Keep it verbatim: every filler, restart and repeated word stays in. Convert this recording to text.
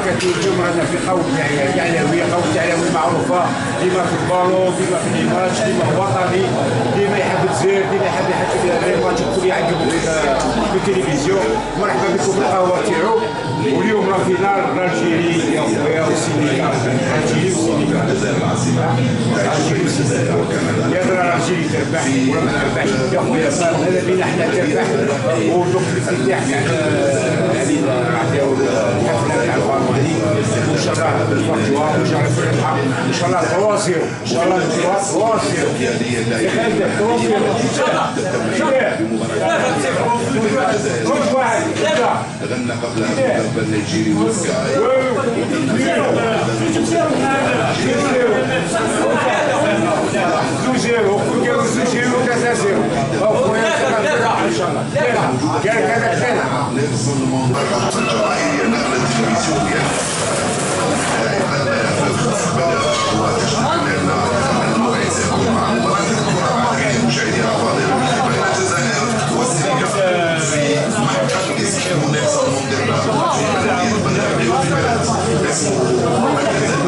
كتقول اليوم رانا في قوة اعلاميه، قوة اعلاميه معروفه ديما في البالون، ديما في الماتش، ديما وطني، ديما يحب الجزائر، ديما يحب يحكي على الماتش الكل يعجبو في التلفزيون. مرحبا بكم في القهوه تاعو. واليوم راه فينال الجيري يا خويا والسينيغال، الجيري والسينيغال، الجيري والسينيغال. يا ترى الجيري تربح ولا ما تربحش؟ يا خويا هذا بينا حنا تربح. ودوك الافتتاح تاع هذه نعطيو الحفله تاع البالون هذه ان شاء الله بالفرجوه وان شاء الله في الربحه ان شاء الله ثلاثة صفر ان شاء الله ثلاثة صفر يا خالد ثلاثة صفر ان شاء الله كل واحد غنى قبلها بالنسبه للنيجيري زوجيرو كل يوم زوجيرو كذا زيرو اخويا ان شاء الله كان كذا كان نيلسون مانديلا الجماهيريه نقلت تلفزيونيا الموعد سيكون مع مباراه الكره مشاهدينا الفاضلين بين الجزائر والسنغال في محكمه نيلسون مانديلا في مدينه بنغازي اسمه